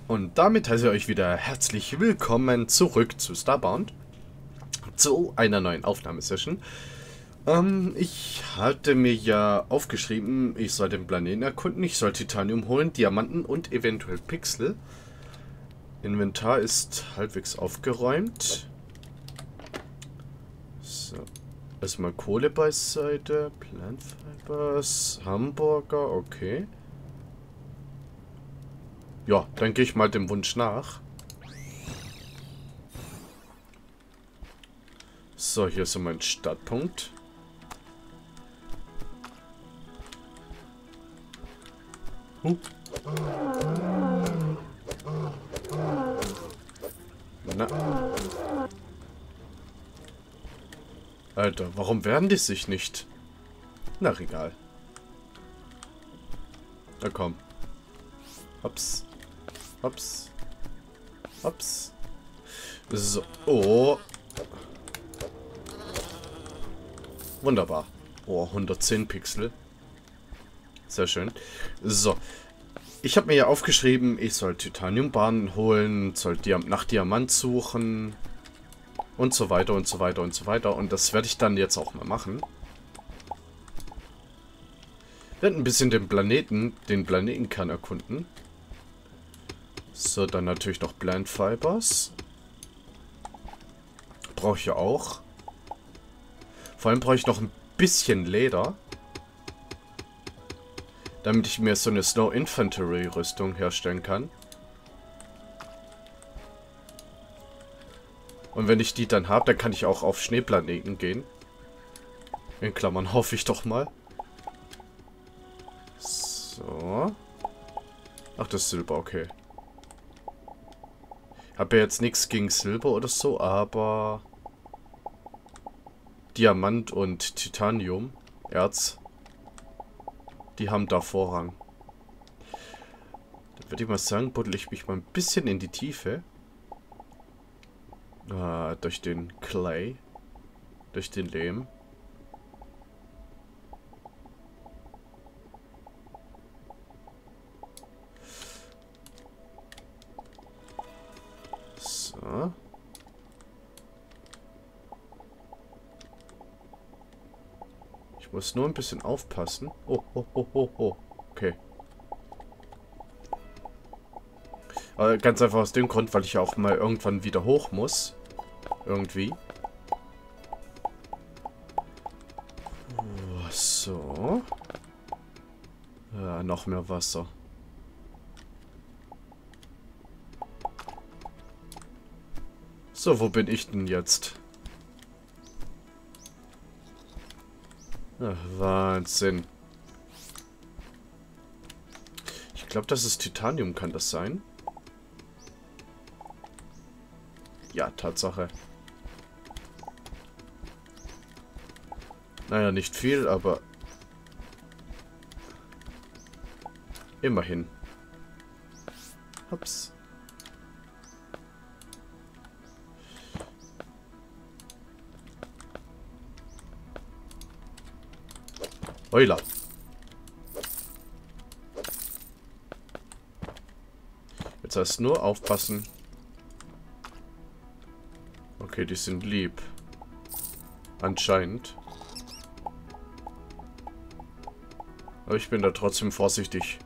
Und damit heiße ich euch wieder herzlich willkommen zurück zu Starbound. Zu einer neuen Aufnahmesession. Ich hatte mir ja aufgeschrieben, ich soll den Planeten erkunden, ich soll Titanium holen, Diamanten und eventuell Pixel. Inventar ist halbwegs aufgeräumt. So. Erstmal Kohle beiseite, Plant Fibers, Hamburger, okay. Ja, dann gehe ich mal dem Wunsch nach. So, hier ist so mein Startpunkt. Na. Alter, warum wehren die sich nicht? Na, egal. Na komm. Hops. Hops. Hops. So. Oh. Wunderbar. Oh, 110 Pixel. Sehr schön. So. Ich habe mir ja aufgeschrieben, ich soll Titaniumbahnen holen, soll nach Diamant suchen und so weiter und so weiter und so weiter. Und das werde ich dann jetzt auch mal machen. Werde ein bisschen den Planetenkern erkunden. So, dann natürlich noch Plant Fibers. Brauche ich ja auch. Vor allem brauche ich noch ein bisschen Leder. Damit ich mir so eine Snow Infantry Rüstung herstellen kann. Und wenn ich die dann habe, dann kann ich auch auf Schneeplaneten gehen. In Klammern hoffe ich doch mal. So. Ach, das ist Silber, okay. Habe ja jetzt nichts gegen Silber oder so, aber Diamant und Titanium, Erz, die haben da Vorrang. Dann würde ich mal sagen, buddel ich mich mal ein bisschen in die Tiefe. Durch den Clay. Durch den Lehm. So. Ich muss nur ein bisschen aufpassen. Oh, oh, oh, oh, oh. Okay. Ganz einfach aus dem Grund, weil ich auch mal irgendwann wieder hoch muss. Irgendwie. So. Ja, noch mehr Wasser. So, wo bin ich denn jetzt? Ach, Wahnsinn. Ich glaube, das ist Titanium, kann das sein? Ja, Tatsache. Naja, nicht viel, aber immerhin. Ups. Heula. Jetzt heißt nur aufpassen. Okay, die sind lieb. Anscheinend. Aber ich bin da trotzdem vorsichtig.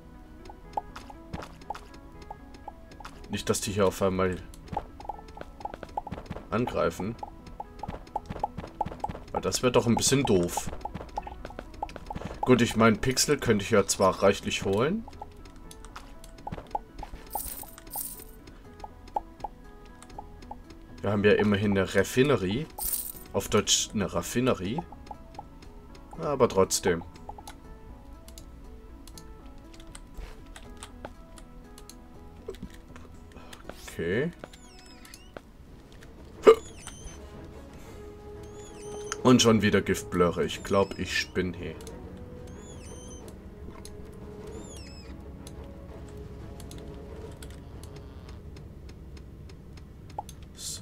Nicht, dass die hier auf einmal angreifen. Weil das wäre doch ein bisschen doof. Gut, ich meine, Pixel könnte ich ja zwar reichlich holen. Wir haben ja immerhin eine Raffinerie. Auf Deutsch eine Raffinerie. Aber trotzdem. Okay. Und schon wieder Giftblöre. Ich glaube, ich spinne hier. So.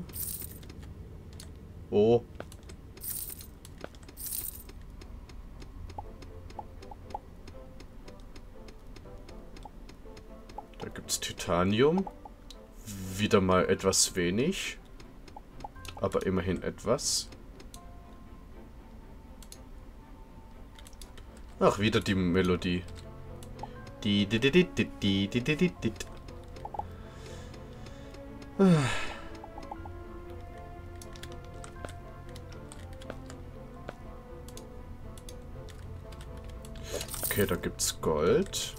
Oh. gibt es Titanium. Wieder mal etwas wenig. Aber immerhin etwas. Ach, wieder die Melodie. Okay, da gibt's Gold.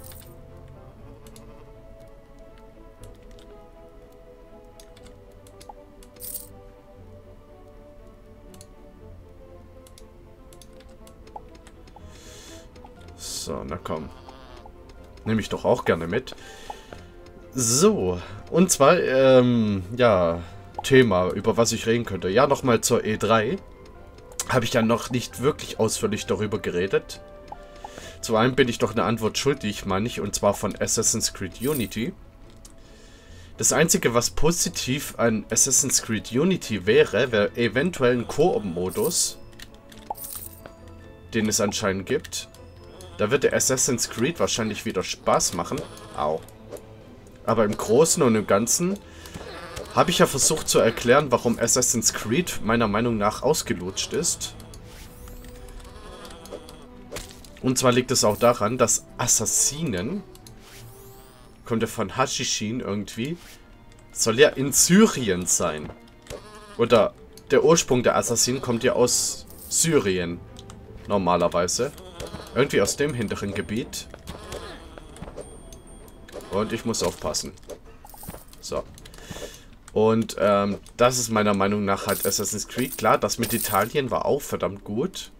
So, na komm. Nehme ich doch auch gerne mit. So, und zwar, ja, Thema, über was ich reden könnte. Ja, nochmal zur E3. Habe ich ja noch nicht wirklich ausführlich darüber geredet. Zu einem bin ich doch eine Antwort schuldig, meine ich, und zwar von Assassin's Creed Unity. Das Einzige, was positiv an Assassin's Creed Unity wäre eventuell ein Koop-Modus, den es anscheinend gibt. Da wird der Assassin's Creed wahrscheinlich wieder Spaß machen. Au. Aber im Großen und im Ganzen habe ich ja versucht zu erklären, warum Assassin's Creed meiner Meinung nach ausgelutscht ist. Und zwar liegt es auch daran, dass Assassinen, kommt ja von Hashishin irgendwie, soll ja in Syrien sein. Oder der Ursprung der Assassinen kommt ja aus Syrien, normalerweise. Irgendwie aus dem hinteren Gebiet. Und ich muss aufpassen. So. Und das ist meiner Meinung nach halt Assassin's Creed. Klar, das mit Italien war auch verdammt gut.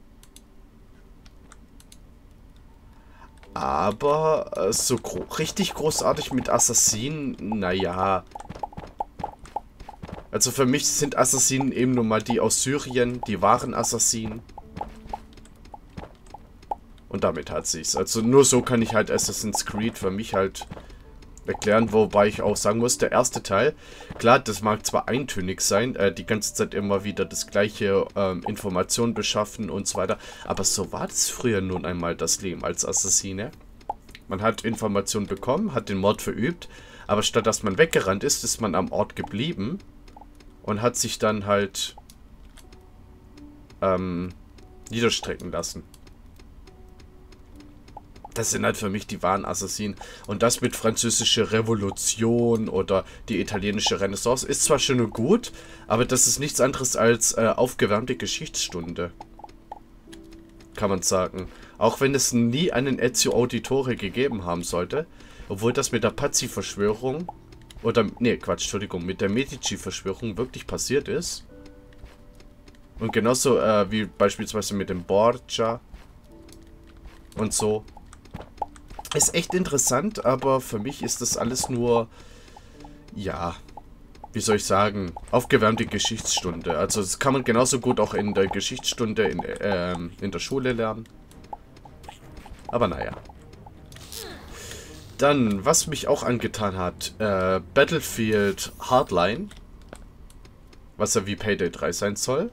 Aber so richtig großartig mit Assassinen, naja. Also für mich sind Assassinen eben nur mal die aus Syrien, die wahren Assassinen. Und damit hat sich's. Also nur so kann ich halt Assassin's Creed für mich halt erklären, wobei ich auch sagen muss, der erste Teil, klar, das mag zwar eintönig sein, die ganze Zeit immer wieder das gleiche Informationen beschaffen und so weiter, aber so war das früher nun einmal das Leben als Assassine. Man hat Informationen bekommen, hat den Mord verübt, aber statt dass man weggerannt ist, ist man am Ort geblieben und hat sich dann halt niederstrecken lassen. Das sind halt für mich die wahren Assassinen. Und das mit französische Revolution oder die italienische Renaissance ist zwar schön und gut, aber das ist nichts anderes als aufgewärmte Geschichtsstunde. Kann man sagen. Auch wenn es nie einen Ezio Auditore gegeben haben sollte. Obwohl das mit der Pazzi-Verschwörung oder, nee, Quatsch, Entschuldigung, mit der Medici-Verschwörung wirklich passiert ist. Und genauso wie beispielsweise mit dem Borgia und so. Ist echt interessant, aber für mich ist das alles nur, ja, wie soll ich sagen, aufgewärmte Geschichtsstunde. Also das kann man genauso gut auch in der Geschichtsstunde in der Schule lernen. Aber naja. Dann, was mich auch angetan hat, Battlefield Hardline, was ja wie Payday 3 sein soll.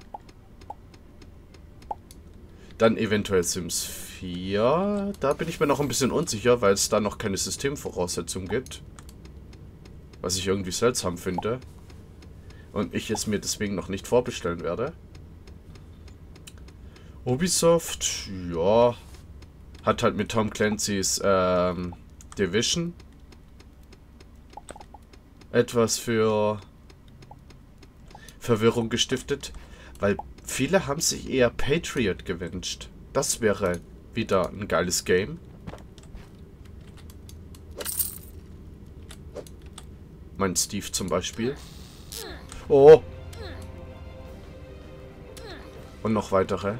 Dann eventuell Sims 4. Da bin ich mir noch ein bisschen unsicher, weil es da noch keine Systemvoraussetzungen gibt. Was ich irgendwie seltsam finde. Und ich es mir deswegen noch nicht vorbestellen werde. Ubisoft, ja. Hat halt mit Tom Clancy's Division etwas für Verwirrung gestiftet. Weil viele haben sich eher Patriot gewünscht. Das wäre wieder ein geiles Game. Mein Steve zum Beispiel. Oh. Und noch weitere.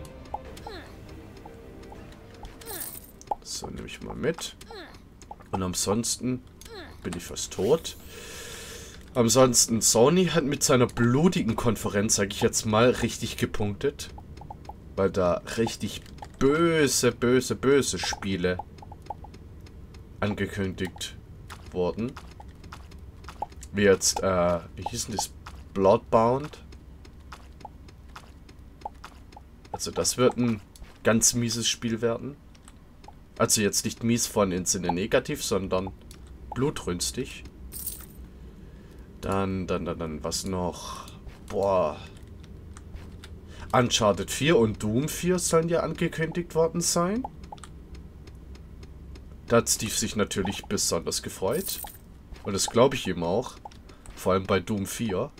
So, nehme ich mal mit. Und ansonsten bin ich fast tot. Ansonsten, Sony hat mit seiner blutigen Konferenz, sage ich jetzt mal, richtig gepunktet. Weil da richtig böse, böse, böse Spiele angekündigt wurden. Wie jetzt, wie hieß denn das? Bloodbound. Also das wird ein ganz mieses Spiel werden. Also jetzt nicht mies von im Sinne negativ, sondern blutrünstig. Dann, was noch? Boah. Uncharted 4 und Doom 4 sollen ja angekündigt worden sein. Da hat Steve sich natürlich besonders gefreut. Und das glaube ich ihm auch. Vor allem bei Doom 4.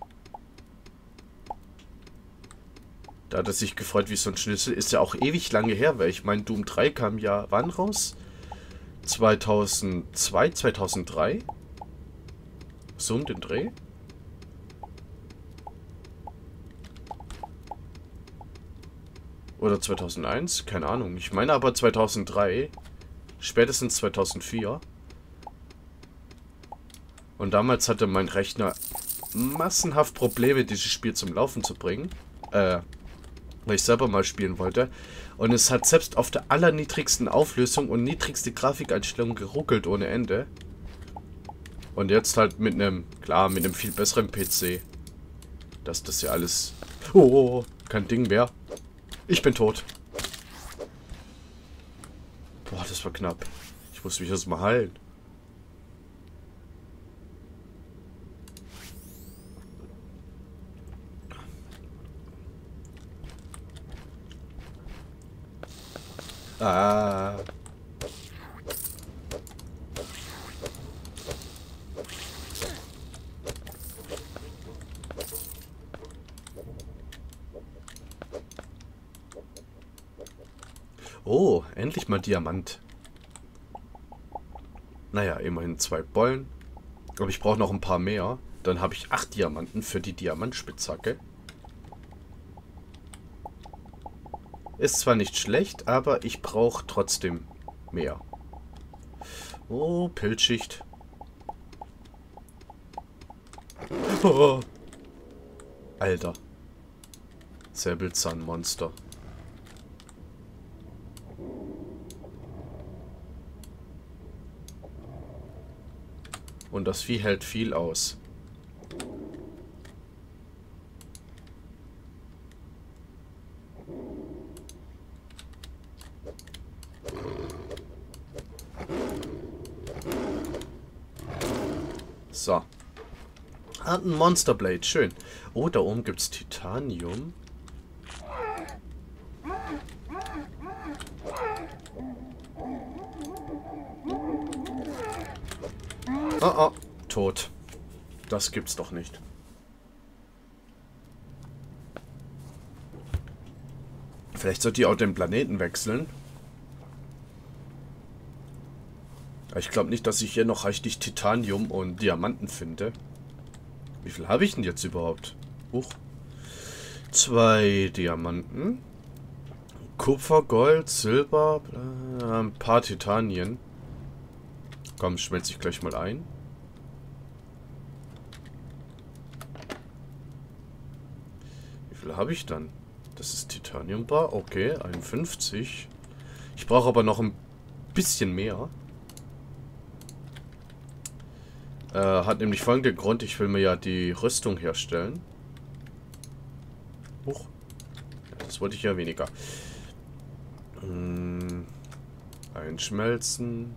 Da hat er sich gefreut wie so ein Schnitzel. Ist ja auch ewig lange her, weil ich meine, Doom 3 kam ja wann raus? 2002, 2003? So um den Dreh? Oder 2001? Keine Ahnung. Ich meine aber 2003. Spätestens 2004. Und damals hatte mein Rechner massenhaft Probleme, dieses Spiel zum Laufen zu bringen. Weil ich selber mal spielen wollte. Und es hat selbst auf der allerniedrigsten Auflösung und niedrigste Grafikeinstellung geruckelt ohne Ende. Und jetzt halt mit einem, klar, mit einem viel besseren PC. Dass das ja alles... Oh, kein Ding mehr. Ich bin tot. Boah, das war knapp. Ich muss mich erst mal heilen. Ah. Oh, endlich mal Diamant. Naja, immerhin 2 Bollen. Aber ich brauche noch ein paar mehr. Dann habe ich 8 Diamanten für die Diamantspitzhacke. Ist zwar nicht schlecht, aber ich brauche trotzdem mehr. Oh, Pilzschicht. Oh. Alter. Säbelzahnmonster. Und das Vieh hält viel aus. So. Hat ein Monster Blade, schön. Oh, da oben gibt's Titanium. Oh, oh, tot. Das gibt's doch nicht. Vielleicht sollte ich auch den Planeten wechseln. Ich glaube nicht, dass ich hier noch richtig Titanium und Diamanten finde. Wie viel habe ich denn jetzt überhaupt? Huch. 2 Diamanten. Kupfer, Gold, Silber, ein paar Titanien. Komm, schmelze ich gleich mal ein. Wie viel habe ich dann? Das ist Titaniumbar. Okay, 51. Ich brauche aber noch ein bisschen mehr. Hat nämlich folgenden Grund. Ich will mir ja die Rüstung herstellen. Huch. Das wollte ich ja weniger. Einschmelzen.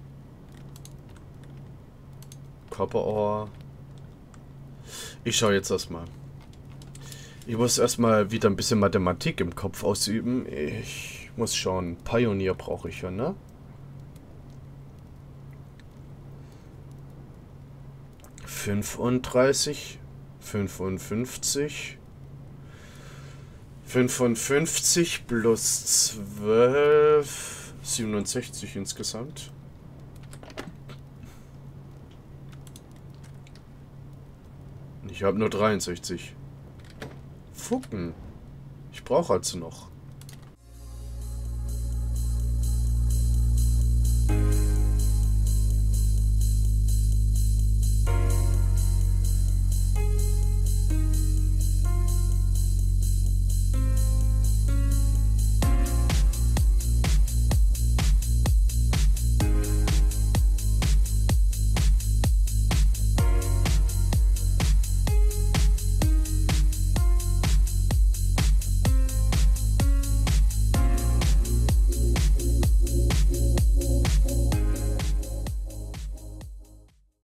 Copper. Ich schaue jetzt erstmal. Ich muss erstmal wieder ein bisschen Mathematik im Kopf ausüben. Ich muss schauen. Pioneer brauche ich ja, ne? 35, 55, 55 plus 12, 67 insgesamt. Ich habe nur 63. Fucken. Ich brauche also noch.